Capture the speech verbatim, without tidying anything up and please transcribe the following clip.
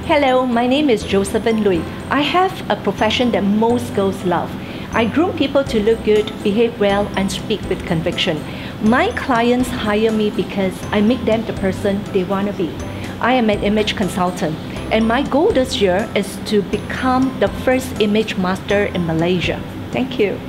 Hello, my name is Josephine Lui. I have a profession that most girls love. I groom people to look good, behave well, and speak with conviction. My clients hire me because I make them the person they want to be. I am an image consultant, and my goal this year is to become the first image master in Malaysia. Thank you.